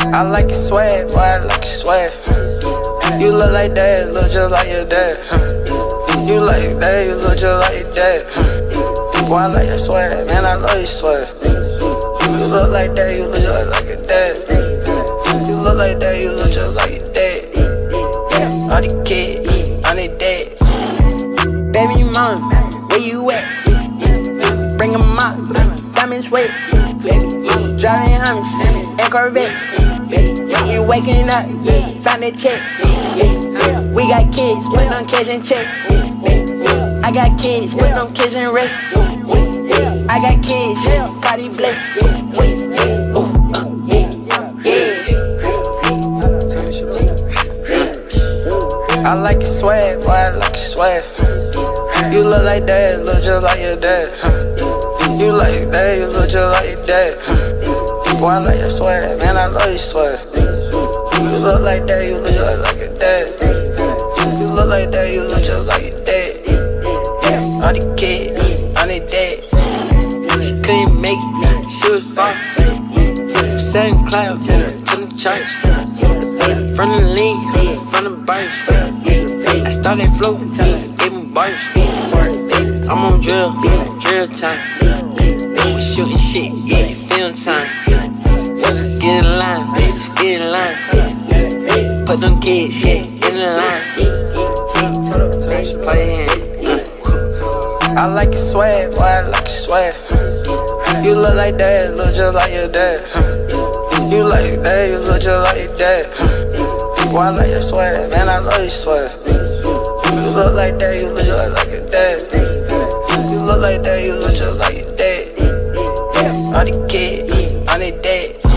I like your swag, boy, I like your swag. You look like dad, look just like your dad. You like dad, you look just like your dad. Boy, I like your swag, man, I love your swag. You look like that, you look just like your dad. You look like that, you look just like your dad. All the kids, I need that. Baby mom, where you at? Bring 'em up, diamonds wet. Driving Hummus and Corvettes. You waking up, found a check. We got kids, putting on cash and check. I got kids, putting on kids and rest. I got kids, body blessed. I like your swag, boy, I like your swag. You look like dad, look just like your dad. You like dad, you look just like your dad. Boy, I like your swag, man, I love your swag. You look like that, you look just like your dad. You look like that, you look just like your dad. All the kids, I need that. She couldn't make it, she was far. From St. Cloud to the church. From the lean, from the birds. I started floating, gave me bars. I'm on drill time. We shooting shit, yeah, film time. Get in line, bitch, get in line. Put them kids, yeah, in the line. Play your hand. I like your swag, boy, I like your swag. You look like dad, look just like your dad. You like dad, you look just like your dad. Boy, I like your swag, man, I love your swag. You look like that, you look just like your dad. You look like that, you look just like your dad. All the kids, I need that.